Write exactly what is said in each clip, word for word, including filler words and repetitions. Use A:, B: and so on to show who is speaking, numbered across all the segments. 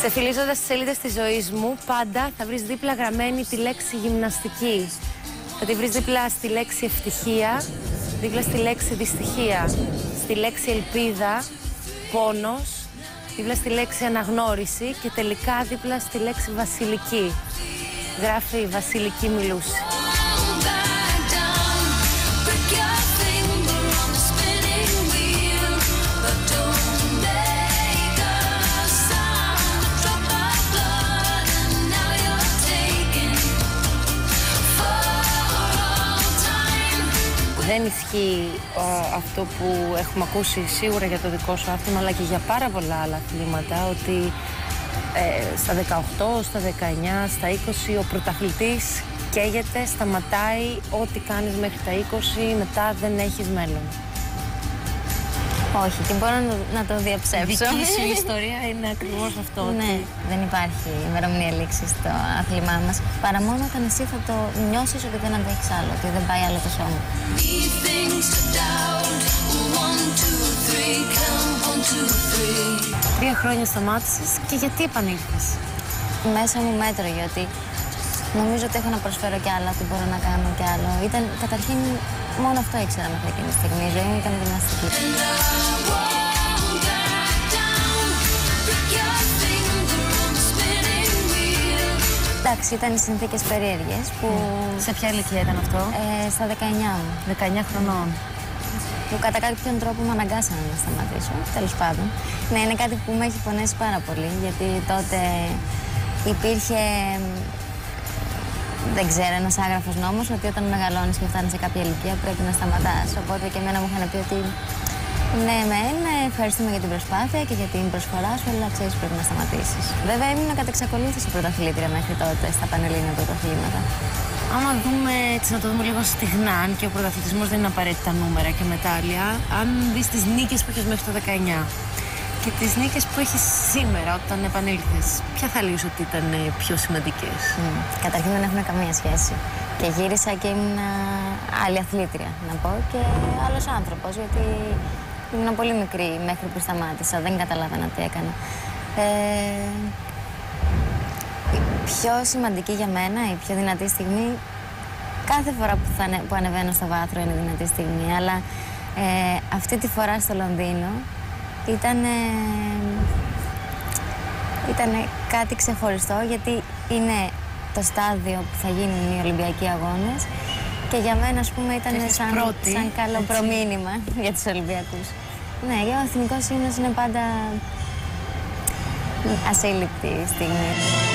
A: Ξεφυλίζοντας τις σελίδες της ζωής μου, πάντα θα βρεις δίπλα γραμμένη τη λέξη γυμναστική. Θα τη βρεις δίπλα στη λέξη ευτυχία, δίπλα στη λέξη δυστυχία, στη λέξη ελπίδα, πόνος, δίπλα στη λέξη αναγνώριση και τελικά δίπλα στη λέξη βασιλική. Γράφει η Βασιλική Μιλούση. Δεν ισχύει ο, αυτό που έχουμε ακούσει σίγουρα για το δικό σου άθλημα, αλλά και για πάρα πολλά άλλα αθλήματα, ότι ε, στα δεκαοκτώ, στα δεκαεννιά, στα είκοσι ο πρωταθλητής καίγεται, σταματάει, ό,τι κάνεις μέχρι τα είκοσι, μετά δεν έχεις μέλλον.
B: Όχι, και μπορώ να, να το διαψεύσω.
A: Η δική σου ιστορία είναι ακριβώς αυτό.
B: Ναι, ότι... δεν υπάρχει ημερομηνία λήξη στο άθλημά μας. Παρά μόνο όταν εσύ θα το νιώσεις ότι δεν αντέχεις άλλο, ότι δεν πάει άλλο το σώμα.
A: Τρία χρόνια σταμάτησες και γιατί επανήλθες?
B: Μέσα μου μέτρωγε ότι νομίζω ότι έχω να προσφέρω κι άλλα, ότι μπορώ να κάνω κι άλλο. Ήταν καταρχήν μόνο αυτό ήξερα μέχρι εκείνη τη στιγμή. Η ζωή μου ήταν γυμναστική. Εντάξει, ήταν οι συνθήκες περίεργες που...
A: Mm. Σε ποια ηλικία ήταν αυτό?
B: Ε, στα δεκαεννιά μου.
A: δεκαεννιά χρονών.
B: Που κατά κάποιον τρόπο με αναγκάσανε να σταματήσω, τέλος πάντων. Ναι, είναι κάτι που με έχει πονέσει πάρα πολύ, γιατί τότε υπήρχε, δεν ξέρω, ένας άγραφος νόμος ότι όταν μεγαλώνεις και φτάνεις σε κάποια ηλικία πρέπει να σταματάς. Οπότε και εμένα μου είχαν πει ότι ναι, μεν, ευχαριστούμε για την προσπάθεια και για την προσφορά σου, αλλά ξέρεις πρέπει να σταματήσεις. Βέβαια ήμουν κατά εξακολούθηση πρωταθλήτρια μέχρι τότε στα πανελλήνια πρωταθλήματα.
A: Άμα δούμε, έτσι να το δούμε λίγο στιγνά, αν και ο πρωταθλητισμός δεν είναι απαραίτητα νούμερα και μετάλλια, αν δεις τις νίκες που έχεις μέχρι το δεκαεννιά και τις νίκες που έχεις σήμερα όταν επανήλθες, ποια θα λες ότι ήταν πιο σημαντικές?
B: Mm. Καταρχήν δεν έχουν καμία σχέση. Και γύρισα και ήμουν άλλη αθλήτρια, να πω, και άλλος άνθρωπος, γιατί ήμουν πολύ μικρή μέχρι που σταμάτησα, δεν καταλάβαινα τι έκανα. Ε... Η πιο σημαντική για μένα, η πιο δυνατή στιγμή, κάθε φορά που, θα, που ανεβαίνω στο βάθρο είναι δυνατή στιγμή, αλλά ε, αυτή τη φορά στο Λονδίνο ήταν, ε, ήταν κάτι ξεχωριστό, γιατί είναι το στάδιο που θα γίνουν οι Ολυμπιακοί Αγώνες και για μένα, ας πούμε, ήταν σαν, σαν καλό προμήνυμα για τους Ολυμπιακούς. Ναι, ο εθνικός ύμνος είναι πάντα ασύλληπτη στιγμή.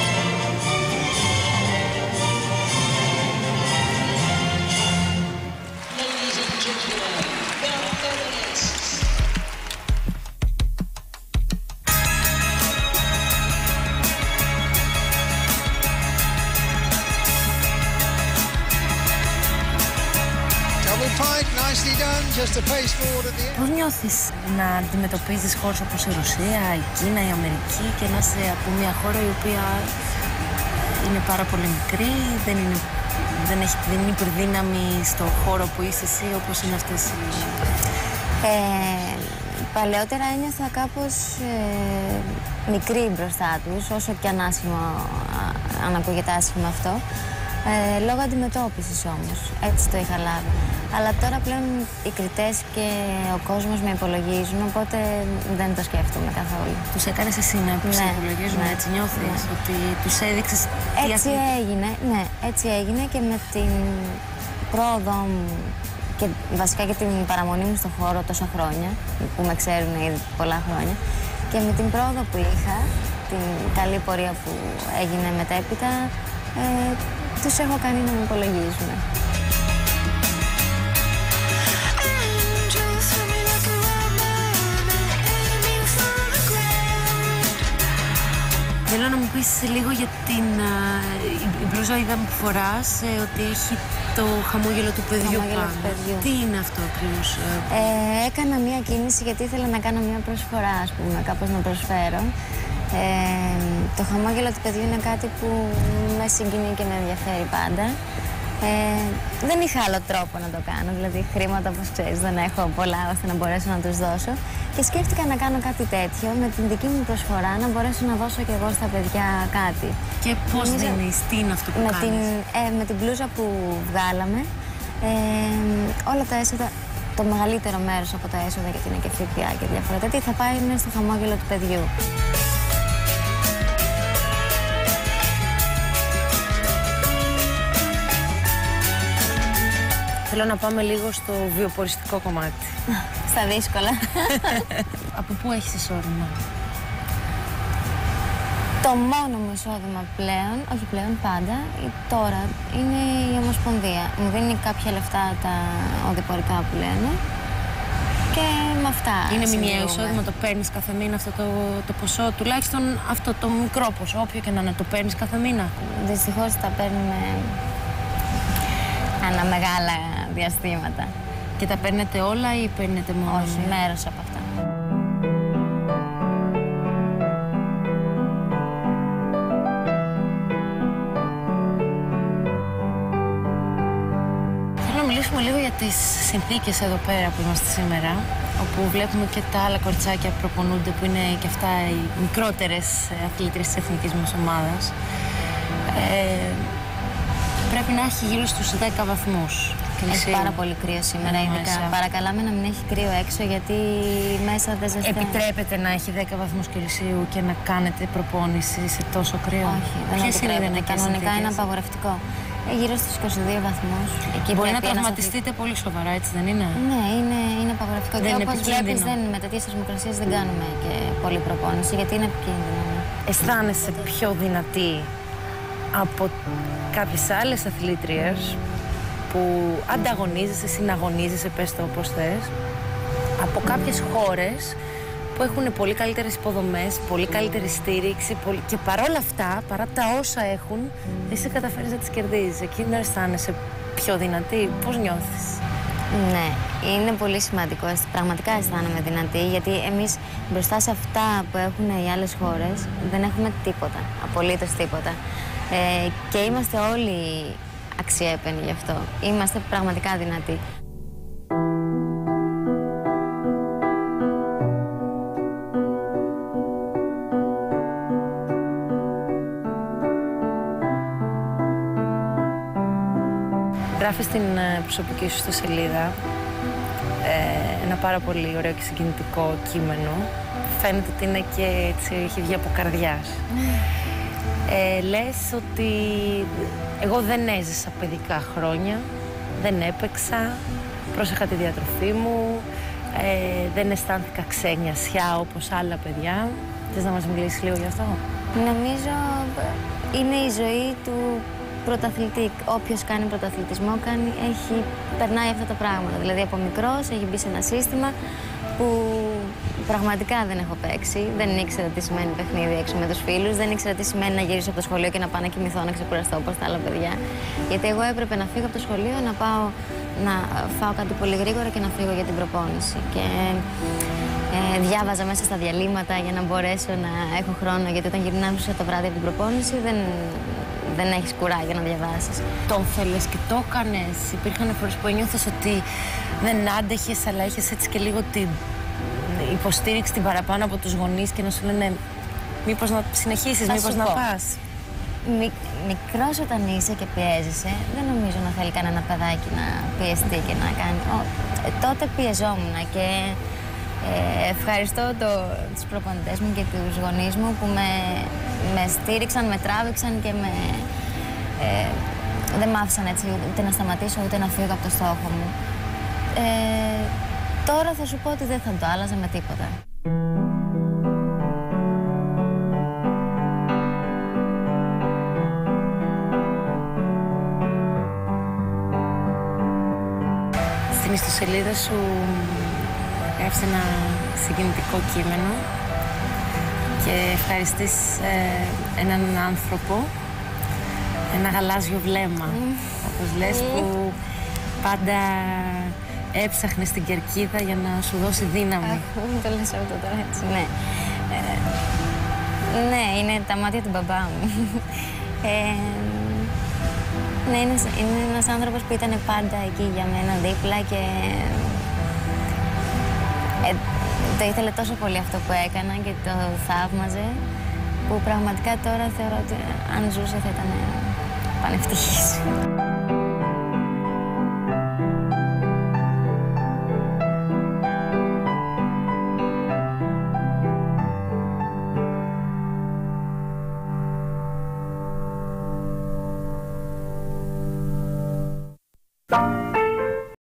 A: Πώς νιώθεις να αντιμετωπίζεις χώρες όπως η Ρωσία, η Κίνα, η Αμερική και να είσαι από μια χώρα η οποία είναι πάρα πολύ μικρή, δεν είναι, δεν έχει, δεν είναι υπερδύναμη στο χώρο που είσαι εσύ όπως είναι αυτές οι...
B: Ε, παλαιότερα ένιωθα κάπως ε, μικρή μπροστά τους, όσο και αν άσχημο, αν ακούγεται άσχημο αυτό. Ε, λόγω αντιμετώπισης όμως, έτσι το είχα λάβει. Αλλά τώρα πλέον οι κριτές και ο κόσμος με υπολογίζουν, οπότε δεν το σκέφτομαι καθόλου.
A: Τους έκανες εσύ να
B: ναι,
A: υπολογίζουν,
B: ναι,
A: έτσι νιώθεις, ναι, ότι τους έδειξες τι
B: έτσι έγινε, ναι, έτσι έγινε και με την πρόοδο μου και βασικά και την παραμονή μου στον χώρο τόσα χρόνια, που με ξέρουν ήδη πολλά χρόνια, και με την πρόοδο που είχα, την καλή πορεία που έγινε μετέπειτα, ε, τους έχω κάνει να με υπολογίζουν.
A: Θέλω να μου πεις λίγο για την η μπλούζα είδαμε που φοράς, ε, ότι έχει το χαμόγελο του παιδιού πάνω. Τι είναι αυτό ακριβώς?
B: Ε, έκανα μια κίνηση γιατί ήθελα να κάνω μια προσφορά, ας πούμε, κάπως να προσφέρω. Ε, το χαμόγελο του παιδιού είναι κάτι που με συγκινεί και με ενδιαφέρει πάντα. Ε, δεν είχα άλλο τρόπο να το κάνω, δηλαδή χρήματα, όπως ξέρεις, δεν έχω πολλά ώστε να μπορέσω να τους δώσω. Και σκέφτηκα να κάνω κάτι τέτοιο με την δική μου προσφορά, να μπορέσω να δώσω κι εγώ στα παιδιά κάτι.
A: Και πώς δίνεις, τι είναι αυτό που
B: με
A: κάνεις?
B: Την, ε, με την μπλούζα που βγάλαμε, ε, όλα τα έσοδα, το μεγαλύτερο μέρος από τα έσοδα, γιατί είναι και ΦΠΑ και διάφορα τέτοια, θα πάει στο χαμόγελο του παιδιού.
A: Θέλω να πάμε λίγο στο βιοποριστικό κομμάτι.
B: Στα δύσκολα.
A: Από πού έχεις εισόδημα?
B: Το μόνο μου εισόδημα πλέον, όχι πλέον πάντα, τώρα είναι η Ομοσπονδία. Μου δίνει κάποια λεφτά τα οδηπορικά που λένε και με αυτά.
A: Είναι μηνιαίο εισόδημα, το παίρνεις κάθε μήνα αυτό το, το ποσό, τουλάχιστον αυτό το μικρό ποσό, όποιο και να είναι, το παίρνεις κάθε μήνα?
B: Δυστυχώς τα παίρνουμε ανά μεγάλα διαστήματα.
A: Και τα παίρνετε όλα ή παίρνετε μόνο?
B: Όχι, μέρος από αυτά.
A: Θέλω να μιλήσουμε λίγο για τις συνθήκες εδώ πέρα που είμαστε σήμερα, όπου βλέπουμε και τα άλλα κοριτσάκια που προπονούνται, που είναι και αυτά οι μικρότερες αθλήτριες της εθνικής μας ομάδας. Ε, πρέπει να έχει γύρω στους δέκα βαθμούς.
B: Έχει πάρα πολύ κρύο σήμερα, ειδικά. Παρακαλάμε να μην έχει κρύο έξω, γιατί μέσα δεν ζεσταίνει.
A: Επιτρέπεται να έχει δέκα βαθμούς Κελσίου και να κάνετε προπόνηση σε τόσο κρύο?
B: Όχι, δεν επιτρέπεται. Κανονικά είναι απαγορευτικό. Ε, γύρω στους είκοσι δύο βαθμούς. Εκεί
A: μπορεί να τραυματιστείτε πολύ σοβαρά, έτσι δεν είναι?
B: Ναι, είναι, είναι απαγορευτικό. Δεν και όπως βλέπεις, δεν, με τέτοιες θερμοκρασίες δεν κάνουμε και πολλή προπόνηση, γιατί είναι επικίνδυνο. Ναι.
A: Αισθάνεσαι πιο δυνατή από κάποιες άλλες αθλήτριες που ανταγωνίζεσαι, συναγωνίζεσαι, πες το όπως θες, από κάποιες χώρες που έχουν πολύ καλύτερες υποδομές, πολύ καλύτερη στήριξη πολύ... και παρόλα αυτά, παρά τα όσα έχουν, εσύ καταφέρεις να τις κερδίζεις. Εκεί δεν αισθάνεσαι πιο δυνατή? Πώς νιώθεις?
B: Ναι, είναι πολύ σημαντικό. Πραγματικά αισθάνομαι δυνατή, γιατί εμείς μπροστά σε αυτά που έχουν οι άλλες χώρες δεν έχουμε τίποτα, απολύτως τίποτα. Ε, και είμαστε όλοι αξιέπαινοι γι' αυτό. Είμαστε πραγματικά δυνατοί.
A: Γράφεις στην προσωπική σου σελίδα ε, ένα πάρα πολύ ωραίο και συγκινητικό κείμενο. Φαίνεται ότι είναι και έτσι, έχει βγει από καρδιάς. Ε, λες ότι εγώ δεν έζησα παιδικά χρόνια, δεν έπαιξα, πρόσεχα τη διατροφή μου, ε, δεν αισθάνθηκα ξένιασιά όπως άλλα παιδιά. Θες να μας μιλήσεις λίγο γι' αυτό?
B: Νομίζω είναι η ζωή του πρωταθλητή. Όποιος κάνει πρωταθλητισμό κάνει, έχει, περνάει αυτά τα πράγματα. Δηλαδή από μικρός έχει μπει σε ένα σύστημα που πραγματικά δεν έχω παίξει. Δεν ήξερα τι σημαίνει παιχνίδι έξω με τους φίλους. Δεν ήξερα τι σημαίνει να γυρίσω από το σχολείο και να πάω να κοιμηθώ, να ξεκουραστώ όπως τα άλλα παιδιά. Γιατί εγώ έπρεπε να φύγω από το σχολείο, να πάω να φάω κάτι πολύ γρήγορα και να φύγω για την προπόνηση. Και ε, διάβαζα μέσα στα διαλύματα για να μπορέσω να έχω χρόνο. Γιατί όταν γυρνάω το βράδυ από την προπόνηση, δεν, δεν έχεις κουράγιο να διαβάσεις.
A: Τον θέλεις και το έκανες? Υπήρχαν φορές που ένιωθες ότι δεν άντεχες, αλλά είχες έτσι και λίγο την υποστήριξη την παραπάνω από τους γονείς και να σου λένε μήπως να συνεχίσεις,
B: θα
A: μήπως να
B: πω.
A: πας?
B: Μι, μικρός όταν είσαι και πιέζεσαι, δεν νομίζω να θέλει κανένα παιδάκι να πιεστεί και να κάνει. Ο, ε, τότε πιεζόμουν και ε, ευχαριστώ το, τους προπονητές μου και τους γονείς μου που με, με στήριξαν, με τράβηξαν και με, ε, δεν μ' άφησαν έτσι ούτε να σταματήσω ούτε να φύγω από το στόχο μου. Ε, τώρα θα σου πω ότι δεν θα το άλλαζα με τίποτα.
A: Στην ιστοσελίδα σου γράφεις ένα συγκινητικό κείμενο και ευχαριστείς ε, έναν άνθρωπο, ένα γαλάζιο βλέμμα, mm. όπως λες, mm. που πάντα έψαχνες την κερκίδα για να σου δώσει δύναμη.
B: Αχ, μην το λες αυτό τώρα έτσι, ναι. Ε, ναι, είναι τα μάτια του μπαμπά μου. Ε, ναι, είναι, είναι ένας άνθρωπος που ήταν πάντα εκεί για μένα δίπλα και Ε, το ήθελε τόσο πολύ αυτό που έκανα και το θαύμαζε, που πραγματικά τώρα θεωρώ ότι αν ζούσε θα ήταν πανευτυχής.